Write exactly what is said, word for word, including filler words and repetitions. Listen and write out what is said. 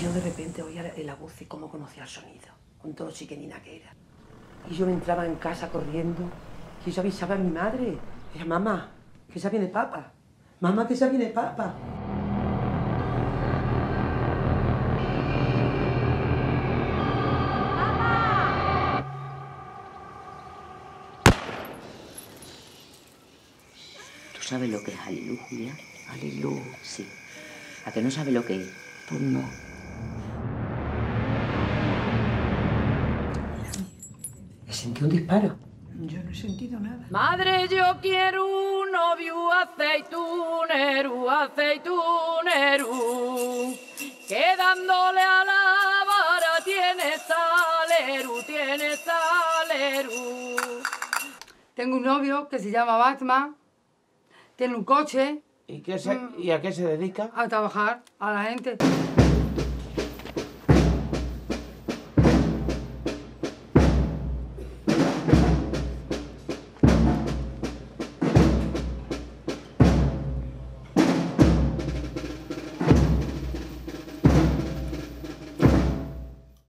yo de repente oía la voz y cómo conocía el sonido, con todo lo chiquenina que era. Y yo me entraba en casa corriendo y yo avisaba a mi madre. Decía, mamá, que ya viene papá. Mamá, que ya viene papá. ¿Tú sabes lo que es Alilú, Julia? Alilú. Sí. ¿A que no sabes lo que es? Pues no. He sentido un disparo. Yo no he sentido nada. Madre, yo quiero un novio aceitunero, aceitunero, que dándole a la vara tiene salero, tiene salero. Tengo un novio que se llama Batman, tiene un coche. ¿Y, qué se, mm, ¿Y a qué se dedica? A trabajar, a la gente.